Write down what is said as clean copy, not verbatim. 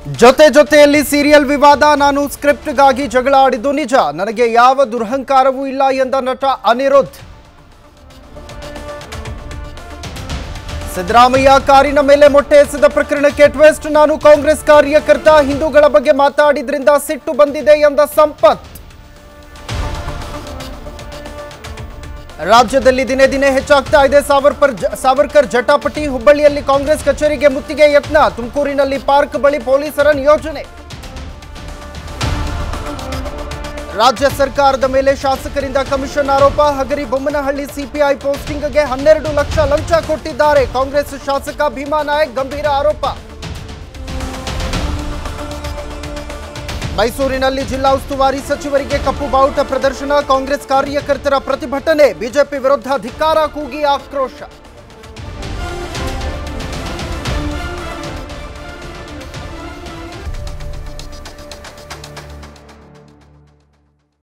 ಜೊತೆ ಜೊತೆಯಲ್ಲಿ ಸೀರಿಯಲ್ ವಿವಾದ. ನಾನು ಸ್ಕ್ರಿಪ್ಟ್ಗಾಗಿ ಜಗಳ ಆಡಿದ್ದು ನಿಜ, ನನಗೆ ಯಾವ ದುರಹಂಕಾರವೂ ಇಲ್ಲ ಎಂದ ನಟ ಅನಿರುದ್ಧ್. ಸಿದ್ದರಾಮಯ್ಯ ಕಾರಿನ ಮೇಲೆ ಮೊಟ್ಟೆ ಎಸೆದ ಪ್ರಕರಣಕ್ಕೆ ಟ್ವಿಸ್ಟ್. ನಾನು ಕಾಂಗ್ರೆಸ್ ಕಾರ್ಯಕರ್ತ, ಹಿಂದೂಗಳ ಬಗ್ಗೆ ಮಾತಾಡಿದ್ರಿಂದ ಸಿಟ್ಟು ಬಂದಿದೆ ಎಂದ ಸಂಪತ್. ರಾಜ್ಯದಲ್ಲಿ ದಿನೇ ದಿನೇ ಹೆಚ್ಚಾಗ್ತಾ ಇದೆ ಸಾವರ್ಕರ್ ಜಟಾಪಟಿ. ಹುಬ್ಬಳ್ಳಿಯಲ್ಲಿ ಕಾಂಗ್ರೆಸ್ ಕಚೇರಿಗೆ ಮುತ್ತಿಗೆ ಯತ್ನ. ತುಮಕೂರಿನಲ್ಲಿ ಪಾರ್ಕ್ ಬಳಿ ಪೊಲೀಸರ ನಿಯೋಜನೆ. ರಾಜ್ಯ ಸರ್ಕಾರದ ಮೇಲೆ ಶಾಸಕರಿಂದ ಕಮಿಷನ್ ಆರೋಪ. ಹಗರಿಬೊಮ್ಮನಹಳ್ಳಿ ಸಿಪಿಐ ಪೋಸ್ಟಿಂಗ್ಗೆ 12 ಲಕ್ಷ ಲಂಚ ಕೊಟ್ಟಿದ್ದಾರೆ ಕಾಂಗ್ರೆಸ್ ಶಾಸಕ ಭೀಮಾ ನಾಯಕ್, ಗಂಭೀರ ಆರೋಪ. ಮೈಸೂರಿನಲ್ಲಿ ಜಿಲ್ಲಾ ಉಸ್ತುವಾರಿ ಸಚಿವರಿಗೆ ಕಪ್ಪು ಬಾವುಟ ಪ್ರದರ್ಶನ. ಕಾಂಗ್ರೆಸ್ ಕಾರ್ಯಕರ್ತರ ಪ್ರತಿಭಟನೆ. ಬಿಜೆಪಿ ವಿರುದ್ಧ ಧಿಕ್ಕಾರ ಕೂಗಿ ಆಕ್ರೋಶ.